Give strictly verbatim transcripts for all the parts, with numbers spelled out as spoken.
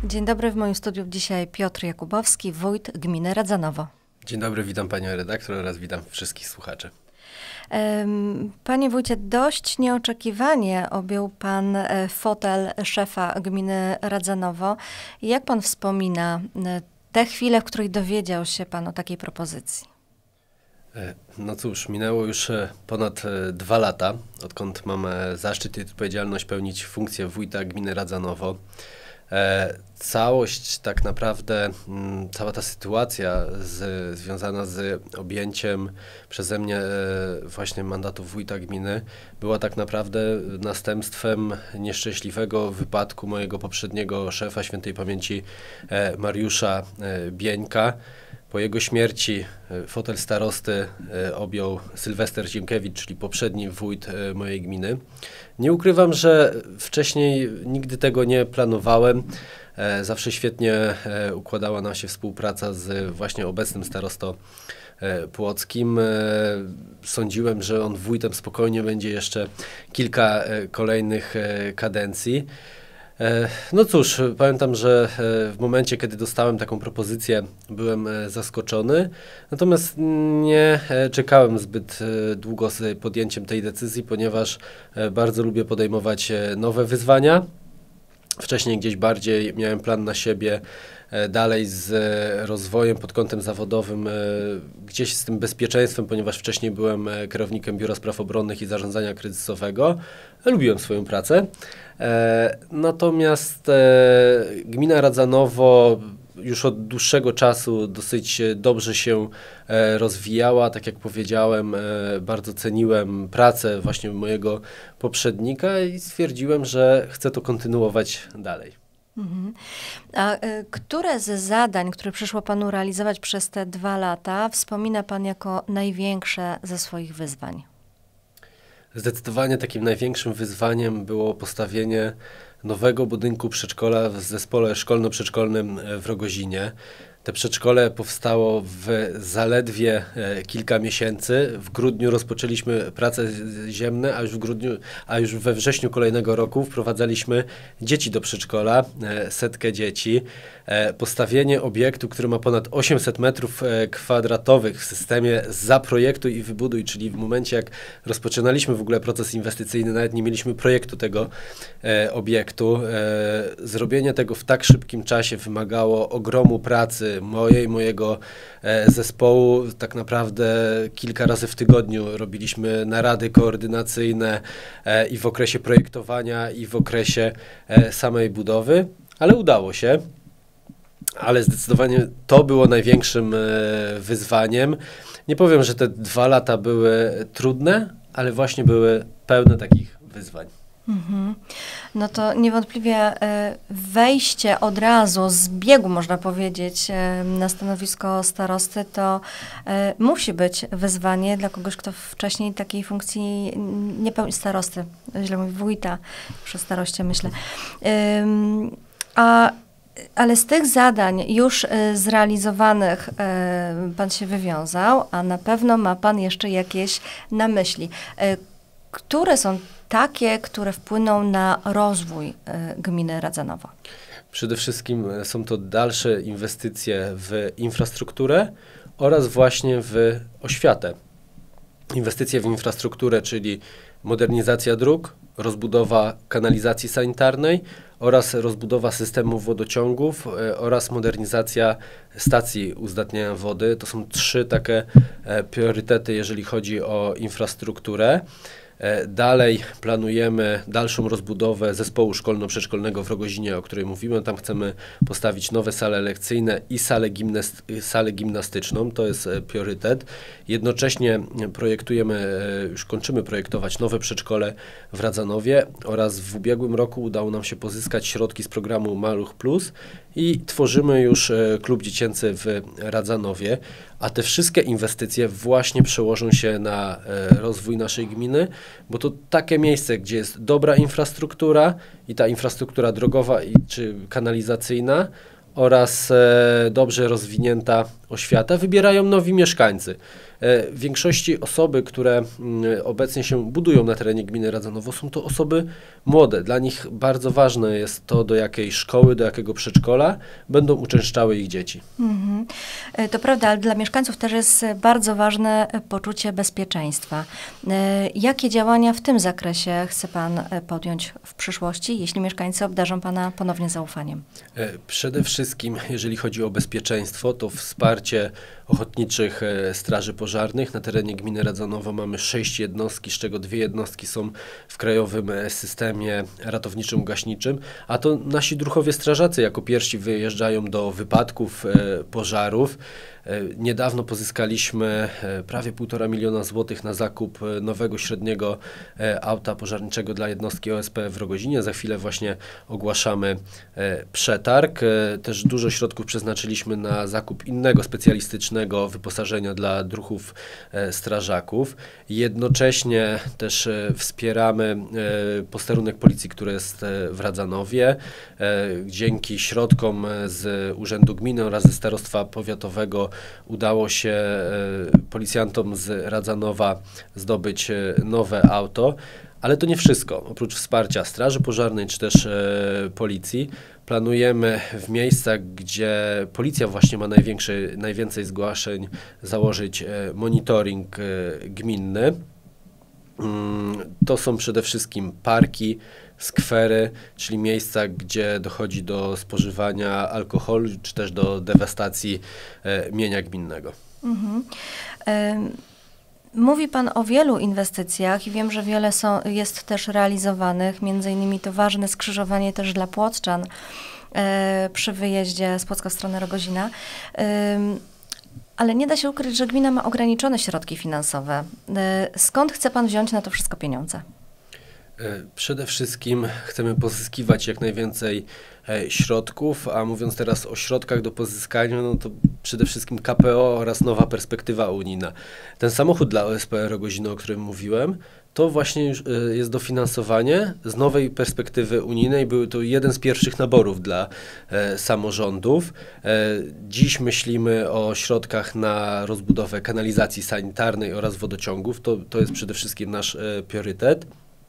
Dzień dobry, w moim studiu dzisiaj Piotr Jakubowski, wójt gminy Radzanowo. Dzień dobry, witam panią redaktor oraz witam wszystkich słuchaczy. Panie wójcie, dość nieoczekiwanie objął pan fotel szefa gminy Radzanowo. Jak pan wspomina te chwile, w których dowiedział się pan o takiej propozycji? No cóż, minęło już ponad dwa lata, odkąd mam zaszczyt i odpowiedzialność pełnić funkcję wójta gminy Radzanowo. E, całość tak naprawdę, m, cała ta sytuacja z, związana z objęciem przeze mnie e, właśnie mandatu wójta gminy była tak naprawdę następstwem nieszczęśliwego wypadku mojego poprzedniego szefa, świętej pamięci e, Mariusza e, Bieńka. Po jego śmierci fotel starosty objął Sylwester Ziemkiewicz, czyli poprzedni wójt mojej gminy. Nie ukrywam, że wcześniej nigdy tego nie planowałem. Zawsze świetnie układała nam się współpraca z właśnie obecnym starostą płockim. Sądziłem, że on wójtem spokojnie będzie jeszcze kilka kolejnych kadencji. No cóż, pamiętam, że w momencie, kiedy dostałem taką propozycję, byłem zaskoczony, natomiast nie czekałem zbyt długo z podjęciem tej decyzji, ponieważ bardzo lubię podejmować nowe wyzwania. Wcześniej gdzieś bardziej miałem plan na siebie dalej z rozwojem pod kątem zawodowym, gdzieś z tym bezpieczeństwem, ponieważ wcześniej byłem kierownikiem Biura Spraw Obronnych i Zarządzania Kryzysowego. Lubiłem swoją pracę. Natomiast gmina Radzanowo już od dłuższego czasu dosyć dobrze się rozwijała. Tak jak powiedziałem, bardzo ceniłem pracę właśnie mojego poprzednika i stwierdziłem, że chcę to kontynuować dalej. Mhm. A y, które z zadań, które przyszło panu realizować przez te dwa lata, wspomina pan jako największe ze swoich wyzwań? Zdecydowanie takim największym wyzwaniem było postawienie nowego budynku przedszkola w zespole szkolno-przedszkolnym w Rogozinie. To przedszkole powstało w zaledwie kilka miesięcy. W grudniu rozpoczęliśmy prace ziemne, a już w grudniu, a już we wrześniu kolejnego roku wprowadzaliśmy dzieci do przedszkola, setkę dzieci. Postawienie obiektu, który ma ponad osiemset metrów kwadratowych w systemie zaprojektuj i wybuduj, czyli w momencie jak rozpoczynaliśmy w ogóle proces inwestycyjny, nawet nie mieliśmy projektu tego obiektu. Zrobienie tego w tak szybkim czasie wymagało ogromu pracy mojej, mojego zespołu. Tak naprawdę kilka razy w tygodniu robiliśmy narady koordynacyjne i w okresie projektowania, i w okresie samej budowy, ale udało się. Ale zdecydowanie to było największym wyzwaniem. Nie powiem, że te dwa lata były trudne, ale właśnie były pełne takich wyzwań. Mhm. No to niewątpliwie wejście od razu z biegu, można powiedzieć, na stanowisko starosty to musi być wyzwanie dla kogoś, kto wcześniej takiej funkcji nie pełni, starosty, źle mówię, wójta, przy staroście myślę. A Ale z tych zadań już zrealizowanych pan się wywiązał, a na pewno ma pan jeszcze jakieś na myśli. Które są takie, które wpłyną na rozwój gminy Radzanowo? Przede wszystkim są to dalsze inwestycje w infrastrukturę oraz właśnie w oświatę. Inwestycje w infrastrukturę, czyli modernizacja dróg, rozbudowa kanalizacji sanitarnej oraz rozbudowa systemów wodociągów e, oraz modernizacja stacji uzdatniania wody. To są trzy takie e, priorytety, jeżeli chodzi o infrastrukturę. Dalej planujemy dalszą rozbudowę zespołu szkolno-przedszkolnego w Rogozinie, o której mówiłem. Tam chcemy postawić nowe sale lekcyjne i salę, gimnast- salę gimnastyczną. To jest priorytet. Jednocześnie projektujemy, już kończymy projektować nowe przedszkole w Radzanowie oraz w ubiegłym roku udało nam się pozyskać środki z programu Maluch Plus i tworzymy już klub dziecięcy w Radzanowie. A te wszystkie inwestycje właśnie przełożą się na rozwój naszej gminy, bo to takie miejsce, gdzie jest dobra infrastruktura i ta infrastruktura drogowa i, czy kanalizacyjna oraz e, dobrze rozwinięta oświata, wybierają nowi mieszkańcy. w większości osoby, które obecnie się budują na terenie gminy Radzanowo, są to osoby młode. Dla nich bardzo ważne jest to, do jakiej szkoły, do jakiego przedszkola będą uczęszczały ich dzieci. Mhm. To prawda, ale dla mieszkańców też jest bardzo ważne poczucie bezpieczeństwa. Jakie działania w tym zakresie chce Pan podjąć w przyszłości, jeśli mieszkańcy obdarzą Pana ponownie zaufaniem? Przede wszystkim, jeżeli chodzi o bezpieczeństwo, to wsparcie ochotniczych straży pożarnych. Na terenie gminy Radzanowo mamy sześć jednostki, z czego dwie jednostki są w krajowym systemie ratowniczym-gaśniczym, a to nasi druhowie strażacy jako pierwsi wyjeżdżają do wypadków, pożarów. Niedawno pozyskaliśmy prawie półtora miliona złotych na zakup nowego średniego auta pożarniczego dla jednostki O S P w Rogozinie. Za chwilę właśnie ogłaszamy przetarg. Też dużo środków przeznaczyliśmy na zakup innego specjalistycznego wyposażenia dla druhów strażaków. Jednocześnie też wspieramy posterunek policji, który jest w Radzanowie. Dzięki środkom z Urzędu Gminy oraz ze Starostwa Powiatowego udało się policjantom z Radzanowa zdobyć nowe auto, ale to nie wszystko. Oprócz wsparcia Straży Pożarnej czy też e, policji, planujemy w miejscach, gdzie policja właśnie ma największy, najwięcej zgłoszeń, założyć e, monitoring e, gminny. Mm, to są przede wszystkim parki, skwery, czyli miejsca, gdzie dochodzi do spożywania alkoholu, czy też do dewastacji e, mienia gminnego. Mhm. Y Mówi Pan o wielu inwestycjach i wiem, że wiele są, jest też realizowanych, między innymi to ważne skrzyżowanie też dla płockczan e, przy wyjeździe z Płocka w stronę Rogozina. E, ale nie da się ukryć, że gmina ma ograniczone środki finansowe. E, skąd chce Pan wziąć na to wszystko pieniądze? Przede wszystkim chcemy pozyskiwać jak najwięcej środków, a mówiąc teraz o środkach do pozyskania, no to przede wszystkim K P O oraz nowa perspektywa unijna. Ten samochód dla O S P Rogozina, o którym mówiłem, to właśnie już jest dofinansowanie z nowej perspektywy unijnej. Był to jeden z pierwszych naborów dla e, samorządów. E, dziś myślimy o środkach na rozbudowę kanalizacji sanitarnej oraz wodociągów. To, to jest przede wszystkim nasz e, priorytet.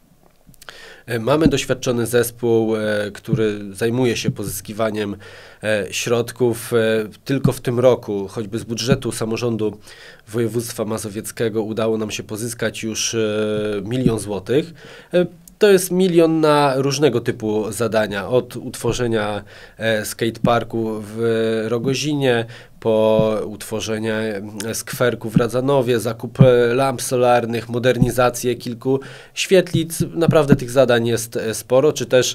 Mamy doświadczony zespół, który zajmuje się pozyskiwaniem środków. Tylko w tym roku, choćby z budżetu samorządu województwa mazowieckiego, udało nam się pozyskać już milion złotych. To jest milion na różnego typu zadania, od utworzenia skateparku w Rogozinie, po utworzenie skwerku w Radzanowie, zakup lamp solarnych, modernizację kilku świetlic. Naprawdę tych zadań jest sporo, czy też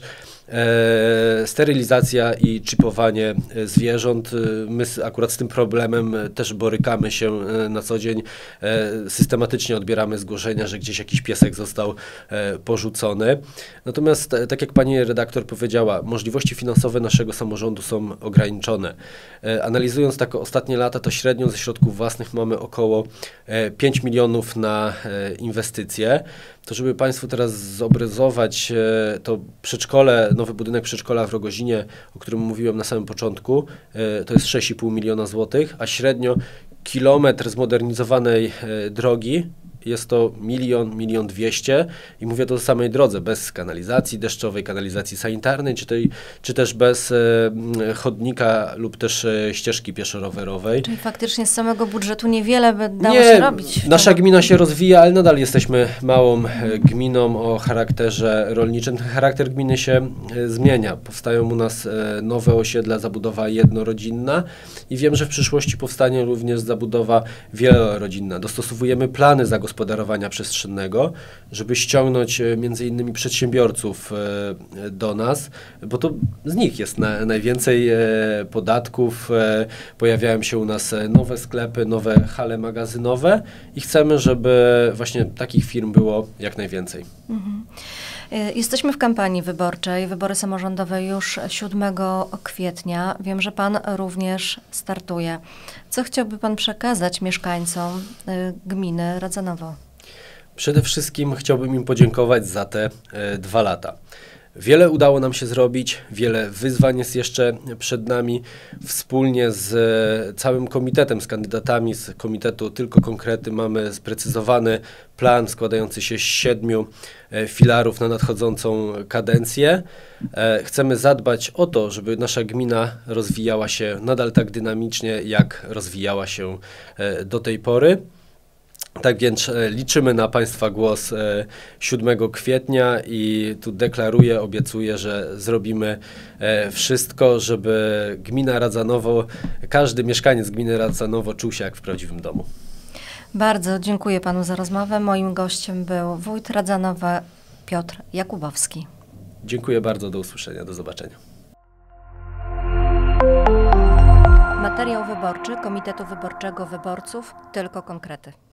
e, sterylizacja i czipowanie zwierząt. My akurat z tym problemem też borykamy się na co dzień. E, systematycznie odbieramy zgłoszenia, że gdzieś jakiś piesek został e, porzucony. Natomiast, tak jak pani redaktor powiedziała, możliwości finansowe naszego samorządu są ograniczone. E, analizując tak ostatnie lata, to średnio ze środków własnych mamy około pięć milionów na inwestycje. To żeby Państwu teraz zobrazować, to przedszkole, nowy budynek przedszkola w Rogozinie, o którym mówiłem na samym początku, to jest sześć i pół miliona złotych, a średnio kilometr zmodernizowanej drogi jest to milion, milion dwieście i mówię to o samej drodze, bez kanalizacji deszczowej, kanalizacji sanitarnej, czy, tej, czy też bez e, chodnika lub też e, ścieżki pieszo-rowerowej. Czyli faktycznie z samego budżetu niewiele by dało Nie, się robić. Nasza gmina się rozwija, ale nadal jesteśmy małą e, gminą o charakterze rolniczym. Ten charakter gminy się e, zmienia. Powstają u nas e, nowe osiedla, zabudowa jednorodzinna i wiem, że w przyszłości powstanie również zabudowa wielorodzinna. Dostosowujemy plany zagospodarowania gospodarowania przestrzennego, żeby ściągnąć między innymi przedsiębiorców do nas, bo to z nich jest na, najwięcej podatków. Pojawiają się u nas nowe sklepy, nowe hale magazynowe i chcemy, żeby właśnie takich firm było jak najwięcej. Mhm. Jesteśmy w kampanii wyborczej, wybory samorządowe już siódmego kwietnia. Wiem, że Pan również startuje. Co chciałby Pan przekazać mieszkańcom y, gminy Radzanowo? Przede wszystkim chciałbym im podziękować za te y, dwa lata. Wiele udało nam się zrobić, wiele wyzwań jest jeszcze przed nami. Wspólnie z całym komitetem, z kandydatami z Komitetu Tylko Konkrety mamy sprecyzowany plan składający się z siedmiu filarów na nadchodzącą kadencję. Chcemy zadbać o to, żeby nasza gmina rozwijała się nadal tak dynamicznie, jak rozwijała się do tej pory. Tak więc liczymy na Państwa głos siódmego kwietnia i tu deklaruję, obiecuję, że zrobimy wszystko, żeby gmina Radzanowo, każdy mieszkaniec gminy Radzanowo czuł się jak w prawdziwym domu. Bardzo dziękuję Panu za rozmowę. Moim gościem był wójt Radzanowa Piotr Jakubowski. Dziękuję bardzo, do usłyszenia, do zobaczenia. Materiał wyborczy Komitetu Wyborczego Wyborców Tylko Konkrety.